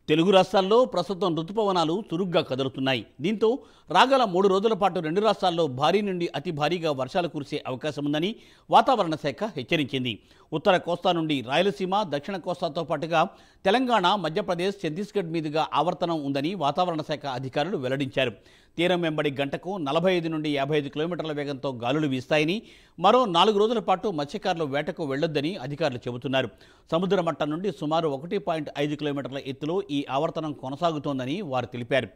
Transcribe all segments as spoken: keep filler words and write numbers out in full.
తెలుగు రాష్ట్రాల్లో ప్రస్తుతం రుతుపవనాలు చురుగ్గా కదులుతున్నాయి. దీంతో రాగల మూడు రోజుల పాటు రెండు రాష్ట్రాల్లో భారీ నుండి అతి భారీగా వర్షాలు కురిసే అవకాశం ఉందని వాతావరణ శాఖ హెచ్చరించింది. ఉత్తర కోస్తా నుండి రాయలసీమ, దక్షిణ కోస్తాతో పాటుగా తెలంగాణ, మధ్యప్రదేశ్, ఛత్తీస్గఢ్ మీదుగా ఆవర్తనం ఉందని వాతావరణ శాఖ అధికారులు వెల్లడించారు. తీరం వెంబడి గంటకు నలభై ఐదు నుండి యాభై ఐదు కిలోమీటర్ల వేగంతో గాలులు వీస్తాయని, మరో నాలుగు రోజుల పాటు మత్స్యకారులు వేటకు వెళ్లొద్దని అధికారులు చెబుతున్నారు. సముద్ర మట్టం నుండి సుమారు ఒకటి పాయింట్ ఐదు కిలోమీటర్ల ఎత్తులో ఈ ఆవర్తనం కొనసాగుతోందని వారు తెలిపారు.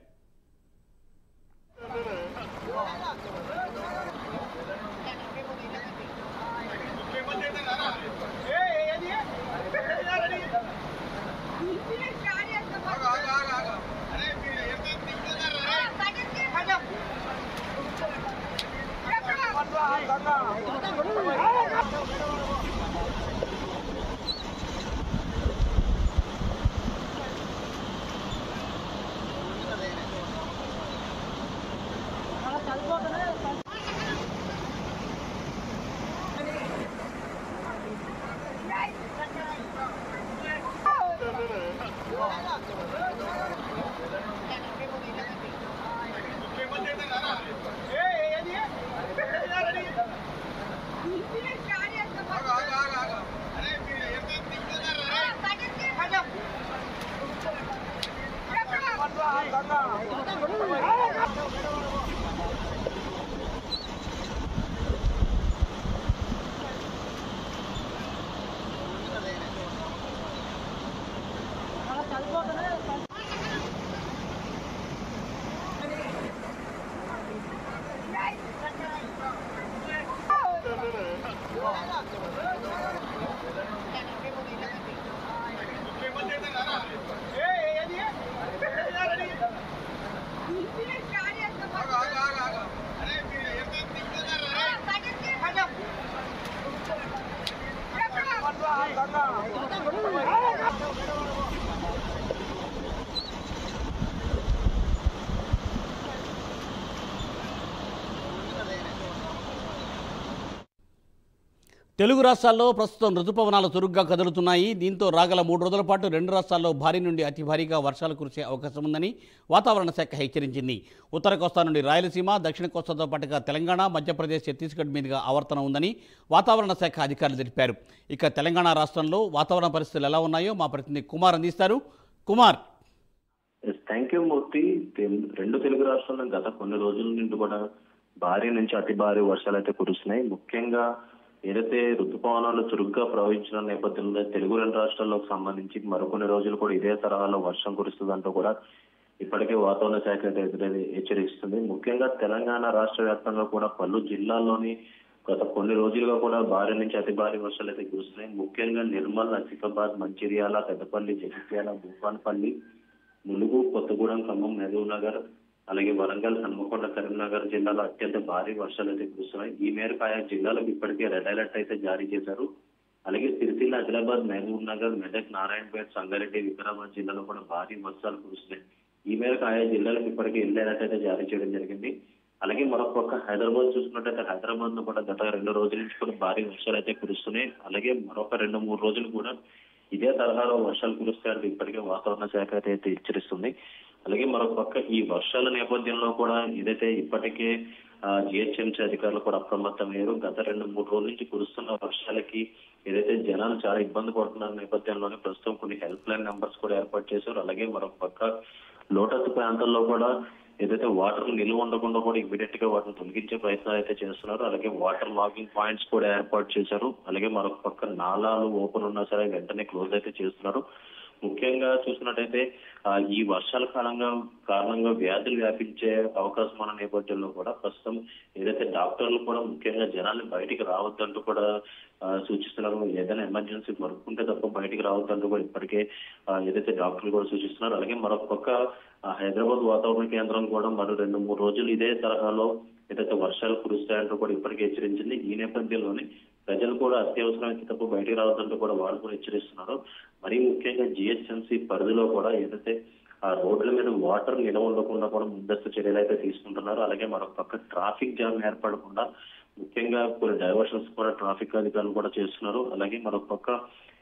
తెలుగు రాష్ట్రాల్లో ప్రస్తుతం రుతుపవనాలు చురుగ్గా కదులుతున్నాయి. దీంతో రాగల మూడు రోజుల పాటు రెండు రాష్ట్రాల్లో భారీ నుండి అతి భారీగా వర్షాలు కురిసే అవకాశం ఉందని వాతావరణ శాఖ హెచ్చరించింది. ఉత్తర కోస్తా నుండి రాయలసీమ, దక్షిణ కోస్తాతో పాటుగా తెలంగాణ, మధ్యప్రదేశ్, ఛత్తీస్గఢ్ మీదుగా ఆవర్తనం ఉందని వాతావరణ శాఖ అధికారులు తెలిపారు. ఇక తెలంగాణ రాష్ట్రంలో వాతావరణ పరిస్థితులు ఎలా ఉన్నాయో మా ప్రతినిధి కుమార్ అందిస్తారు. కుమార్. Thank you Murthy. రెండు తెలుగు రాష్ట్రాల్లో గత కొన్ని రోజుల నుండి కూడా భారీ నుంచి అతి భారీ వర్షాలు అయితే కురుస్తున్నాయి. ముఖ్యంగా ఏదైతే రుతుపవనాలు చురుగ్గా ప్రవహించిన నేపథ్యంలో తెలుగు రెండు రాష్ట్రాలకు సంబంధించి మరికొన్ని రోజులు కూడా ఇదే తరహాలో వర్షం కురుస్తుందంటూ కూడా ఇప్పటికే వాతావరణ శాఖ హెచ్చరిస్తుంది. ముఖ్యంగా తెలంగాణ రాష్ట్ర వ్యాప్తంగా కూడా పలు జిల్లాల్లోని గత కొన్ని రోజులుగా కూడా భారీ నుంచి అతి భారీ వర్షాలు అయితే కురుస్తున్నాయి. ముఖ్యంగా నిర్మల్, ఆసిఫాబాద్, మంచిర్యాల, పెద్దపల్లి, జగిత్యాల, భూపాన్పల్లి, ములుగు, కొత్తగూడెం, ఖమ్మం, మహబూబ్ నగర్, అలాగే వరంగల్, హన్మకొండ, కరీంనగర్ జిల్లాలో అత్యంత భారీ వర్షాలు అయితే కురుస్తున్నాయి. ఈ మేరకు ఆయా జిల్లాలకు ఇప్పటికే రెడ్ అలర్ట్ అయితే జారీ చేశారు. అలాగే సిరిసిల్ల, ఆదిలాబాద్, మహబూబ్ నగర్, మెదక్, నారాయణపేట, సంగారెడ్డి, వికారాబాద్ జిల్లాలో కూడా భారీ వర్షాలు కురుస్తున్నాయి. ఈ మేరకు ఆయా జిల్లాలకు ఇప్పటికే రెడ్ అలర్ట్ అయితే జారీ చేయడం జరిగింది. అలాగే మరొక పక్క హైదరాబాద్ చూసుకున్నట్టయితే హైదరాబాద్ లో కూడా గత రెండు రోజుల నుంచి కూడా భారీ వర్షాలు అయితే కురుస్తున్నాయి. అలాగే మరొక రెండు మూడు రోజులు కూడా ఇదే తరహాలో వర్షాలు కురుస్తాయంటే ఇప్పటికే వాతావరణ శాఖ అయితే హెచ్చరిస్తుంది. అలాగే మరొక పక్క ఈ వర్షాల నేపథ్యంలో కూడా ఏదైతే ఇప్పటికే జిహెచ్ఎంసీ అధికారులు కూడా అప్రమత్తమయ్యారు. గత రెండు మూడు రోజుల నుంచి కురుస్తున్న వర్షాలకి ఏదైతే జనాలు చాలా ఇబ్బంది పడుతున్న నేపథ్యంలోనే ప్రస్తుతం కొన్ని హెల్ప్ లైన్ నెంబర్స్ కూడా ఏర్పాటు చేశారు. అలాగే మరొక పక్క లోతట్టు ప్రాంతాల్లో కూడా ఏదైతే వాటర్ నిల్వ ఉండకుండా కూడా ఇమీడియట్ గా వాటిని తొలగించే ప్రయత్నాలు అయితే చేస్తున్నారు. అలాగే వాటర్ లాగింగ్ పాయింట్స్ కూడా ఏర్పాటు చేశారు. అలాగే మరొక పక్క నాలాలు ఓపెన్ ఉన్నా సరే వెంటనే క్లోజ్ అయితే చేస్తున్నారు. ముఖ్యంగా చూసినట్టయితే ఈ వర్షాల కాలంగా కారణంగా వ్యాధులు వ్యాపించే అవకాశం ఉన్న నేపథ్యంలో కూడా ప్రస్తుతం ఏదైతే డాక్టర్లు కూడా ముఖ్యంగా జనాల్ని బయటికి రావద్దంటూ కూడా సూచిస్తున్నారు. ఏదైనా ఎమర్జెన్సీ వర్క్ ఉంటే తప్ప బయటికి రావద్దంటూ కూడా ఇప్పటికే ఏదైతే డాక్టర్లు కూడా సూచిస్తున్నారు. అలాగే మరొక పక్క హైదరాబాద్ వాతావరణ కేంద్రం కూడా మరో రెండు మూడు రోజులు ఇదే తరహాలో ఏదైతే వర్షాలు కురుస్తాయంటూ కూడా ఇప్పటికే హెచ్చరించింది. ఈ నేపథ్యంలోనే ప్రజలు కూడా అత్యవసరమైతే తప్ప బయటికి రావద్దంటూ కూడా వాళ్ళు కూడా హెచ్చరిస్తున్నారు. మరీ ముఖ్యంగా జిహెచ్ఎంసీ పరిధిలో కూడా ఏదైతే ఆ రోడ్ల మీద వాటర్ నిల్వ ఉండకుండా కూడా ముందస్తు చర్యలు అయితే తీసుకుంటున్నారు. అలాగే మరొక పక్క ట్రాఫిక్ జామ్ ఏర్పడకుండా ముఖ్యంగా కొన్ని డైవర్షన్స్ కూడా ట్రాఫిక్ అధికారులు కూడా చేస్తున్నారు. అలాగే మరొక పక్క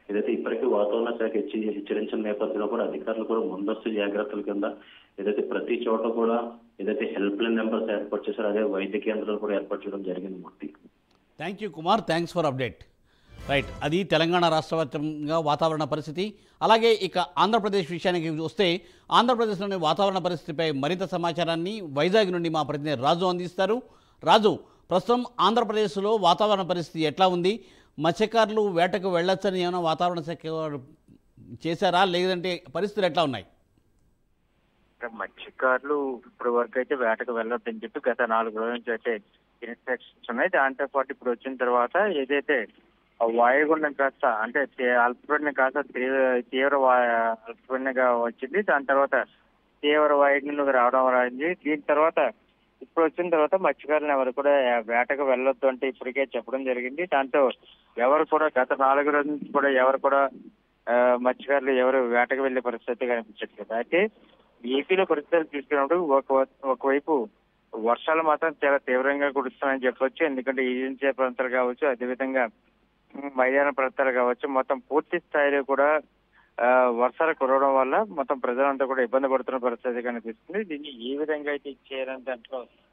ఏదైతే ఇప్పటికీ వాతావరణ శాఖ హెచ్చి హెచ్చరించిన నేపథ్యంలో కూడా అధికారులు కూడా ముందస్తు జాగ్రత్తల కింద ఏదైతే ప్రతి చోట కూడా ఏదైతే హెల్ప్ లైన్ నెంబర్స్ ఏర్పాటు చేశారో అదే వైద్య కేంద్రాలు కూడా ఏర్పాటు చేయడం జరిగింది Murthy. Thank you Kumar, thanks for update. Right, అది తెలంగాణ రాష్ట్ర వ్యాప్తంగా వాతావరణ పరిస్థితి. అలాగే ఇక ఆంధ్రప్రదేశ్ విషయానికి వస్తే ఆంధ్రప్రదేశ్లోని వాతావరణ పరిస్థితిపై మరింత సమాచారాన్ని వైజాగ్ నుండి మా ప్రతినిధి రాజు అందిస్తారు. రాజు, ప్రస్తుతం ఆంధ్రప్రదేశ్లో వాతావరణ పరిస్థితి ఎట్లా ఉంది? మత్స్యకారులు వేటకు వెళ్ళొచ్చని ఏమైనా వాతావరణ శాఖ చేశారా, లేదంటే పరిస్థితులు ఎట్లా ఉన్నాయి? మత్స్యకారులు ఇప్పటి వరకు అయితే వేటకు వెళ్ళొద్దని చెప్పి గత నాలుగు రోజుల నుంచి అయితే ఇన్స్ట్రక్షన్స్ ఉన్నాయి. దాంతో పాటు ఇప్పుడు వచ్చిన తర్వాత ఏదైతే వాయుగుండం కాస్త అంటే అల్పపీడనం కాస్త తీవ్ర తీవ్ర అల్పపీడనంగా వచ్చింది. దాని తర్వాత తీవ్ర వాయుగుండంలోకి రావడం అయింది. దీని తర్వాత ఇప్పుడు వచ్చిన తర్వాత మత్స్యకారులను ఎవరు కూడా వేటకు వెళ్ళొద్దు అంటే ఇప్పటికే చెప్పడం జరిగింది. దాంతో ఎవరు కూడా గత నాలుగు రోజుల నుంచి కూడా ఎవరు కూడా మత్స్యకారులు ఎవరు వేటకు వెళ్లే పరిస్థితి కనిపించట్లేదు. అయితే ఏపీలో పరిస్థితులు చూసుకున్నప్పుడు ఒక ఒకవైపు వర్షాలు మాత్రం చాలా తీవ్రంగా కురుస్తాయని చెప్పొచ్చు. ఎందుకంటే ఈజీన్సే ప్రాంతాలు కావచ్చు, అదేవిధంగా మైదాన ప్రాంతాలు కావచ్చు, మొత్తం పూర్తి స్థాయిలో కూడా వర్షాలు కురవడం వల్ల మొత్తం ప్రజలంతా కూడా ఇబ్బంది పడుతున్న పరిస్థితి కనిపిస్తుంది. దీన్ని ఏ విధంగా అయితే చేయాలని దాంట్లో